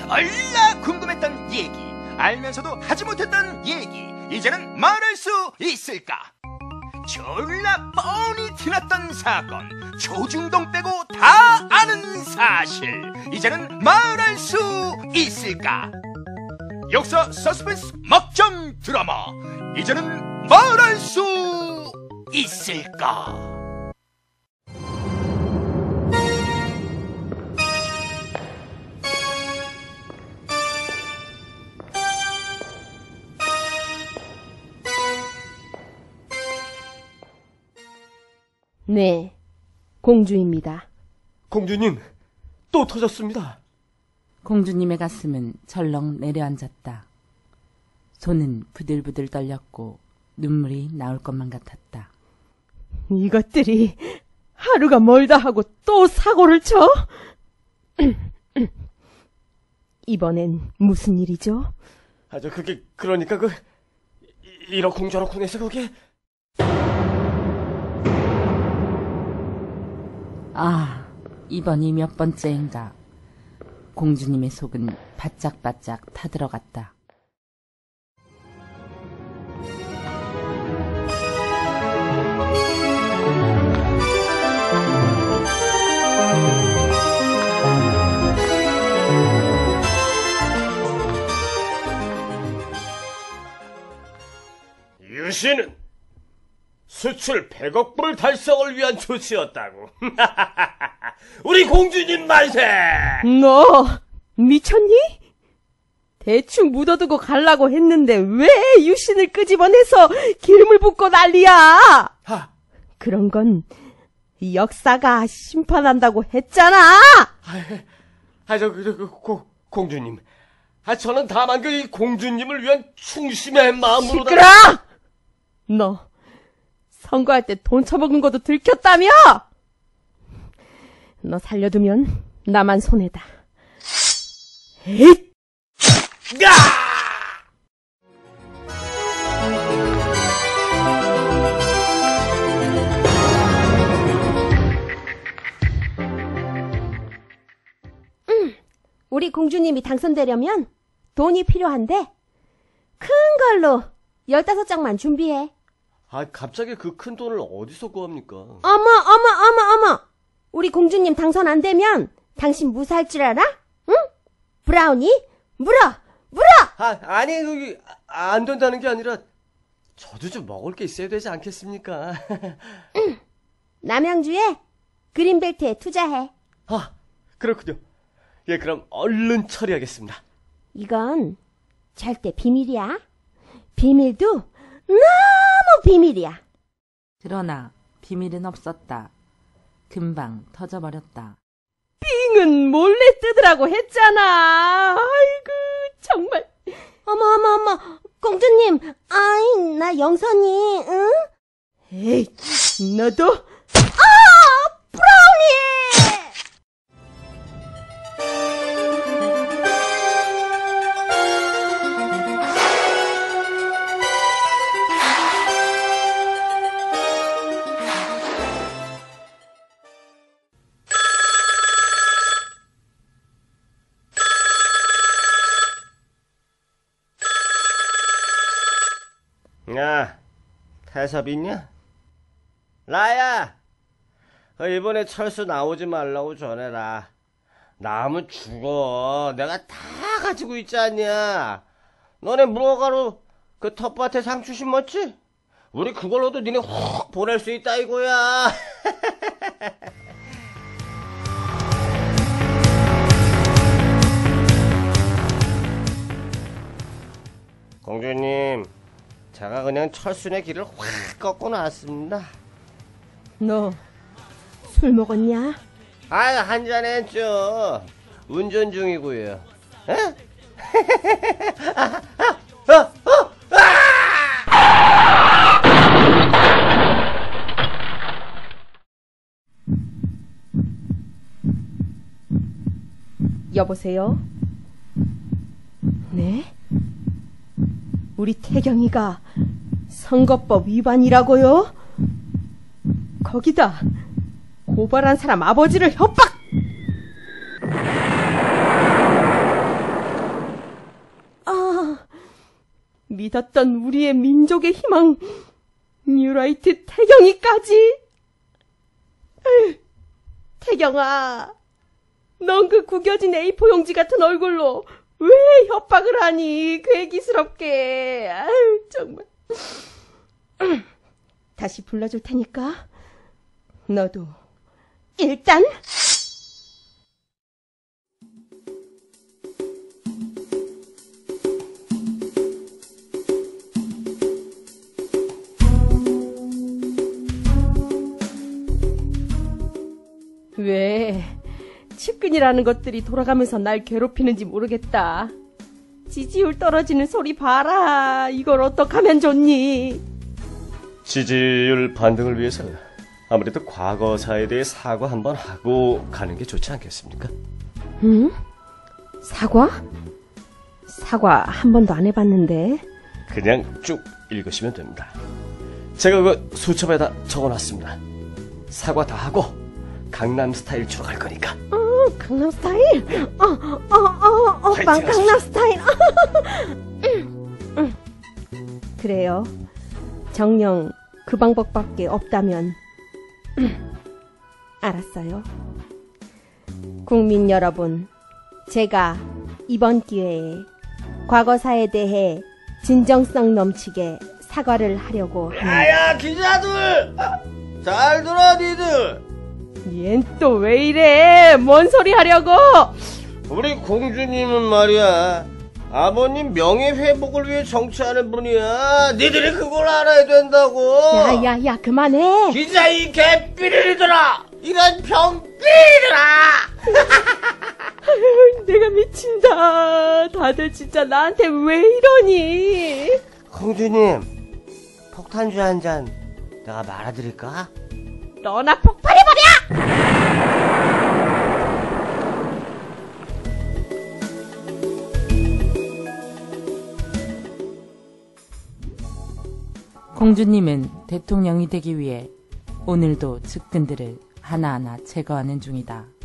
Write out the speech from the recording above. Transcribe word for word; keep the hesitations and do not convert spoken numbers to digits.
졸라 궁금했던 얘기, 알면서도 하지 못했던 얘기, 이제는 말할 수 있을까? 졸라 뻔히 티났던 사건, 조중동 빼고 다 아는 사실, 이제는 말할 수 있을까? 역사 서스펜스 막장 드라마, 이제는 말할 수 있을까? 네, 공주입니다. 공주님, 또 터졌습니다. 공주님의 가슴은 절렁 내려앉았다. 손은 부들부들 떨렸고 눈물이 나올 것만 같았다. 이것들이 하루가 멀다 하고 또 사고를 쳐? 이번엔 무슨 일이죠? 아, 저 그게 그러니까 그 이러쿵 저러쿵 해서 그게... 아, 이번이 몇 번째인가. 공주님의 속은 바짝바짝 타들어갔다. 유신은 수출 백억 불 달성을 위한 조치였다고. 우리 공주님 만세! 너 미쳤니? 대충 묻어두고 갈라고 했는데 왜 유신을 끄집어내서 기름을 붓고 난리야? 아, 그런 건 역사가 심판한다고 했잖아. 아, 아 저, 그, 그, 고, 공주님. 아, 저는 다만 그 이 공주님을 위한 충심의 마음으로. 시끄러! 너 선거할 때 돈 처먹은 것도 들켰다며? 너 살려두면 나만 손해다. 에잇! 야! 음, 우리 공주님이 당선되려면 돈이 필요한데 큰 걸로 열다섯 장만 준비해. 아, 갑자기 그 큰 돈을 어디서 구합니까? 어머, 어머, 어머, 어머! 우리 공주님 당선 안 되면 당신 무사할 줄 알아? 응? 브라우니? 물어! 물어! 아, 아니, 여기, 안 된다는 게 아니라, 저도 좀 먹을 게 있어야 되지 않겠습니까? 응. 남양주에 그린벨트에 투자해. 아, 그렇군요. 예, 그럼 얼른 처리하겠습니다. 이건 절대 비밀이야. 비밀도 너무 비밀이야. 그러나 비밀은 없었다. 금방 터져버렸다. 빙은 몰래 뜯으라고 했잖아. 아이고 정말. 어머 어머 어머 공주님. 아이 나 영선이. 응? 에이 너도. 아 브라우니. 야, 태섭 있냐? 라야, 이번에 철수 나오지 말라고 전해라. 나오면 죽어. 내가 다 가지고 있지 않냐? 너네 무화과로 그 텃밭에 상추 심었지? 우리 그걸로도 니네 확 보낼 수 있다 이거야. 공주님, 제가 그냥 철순의 길을 확 꺾고 나왔습니다. 너 술 먹었냐? 아, 한잔 했죠. 운전 중이고요. 에? 아, 아, 어, 어, 아! 여보세요? 네? 우리 태경이가 선거법 위반이라고요? 거기다 고발한 사람 아버지를 협박! 믿었던 우리의 민족의 희망, 뉴라이트 태경이까지. 에휴, 태경아, 넌 그 구겨진 에이포 용지 같은 얼굴로 왜 협박을 하니? 괴기스럽게. 아유, 정말. 다시 불러줄 테니까 너도 일단. 왜 측근이라는 것들이 돌아가면서 날 괴롭히는지 모르겠다. 지지율 떨어지는 소리 봐라. 이걸 어떡하면 좋니? 지지율 반등을 위해서 아무래도 과거사에 대해 사과 한번 하고 가는 게 좋지 않겠습니까? 응? 사과? 사과 한 번도 안 해봤는데. 그냥 쭉 읽으시면 됩니다. 제가 그 수첩에다 적어놨습니다. 사과 다 하고 강남 스타일 추러 갈 거니까. 어, 강남 스타일? 어, 어, 어, 어, 오빠 강남 스타일. 그래요. 정녕 그 방법밖에 없다면. 알았어요. 국민 여러분, 제가 이번 기회에 과거사에 대해 진정성 넘치게 사과를 하려고 합니다. 야야 기자들! 잘 들어 니들! 얜 또 왜 이래? 뭔 소리 하려고? 우리 공주님은 말이야, 아버님 명예회복을 위해 정치하는 분이야. 니들이 그걸 알아야 된다고. 야야야, 그만해. 기자 이 개삐리들아, 이런 병삐리들아. 내가 미친다. 다들 진짜 나한테 왜 이러니? 공주님, 폭탄주 한 잔 내가 말아드릴까? 너나 폭발해버려! 공주님은 대통령이 되기 위해 오늘도 측근들을 하나하나 제거하는 중이다.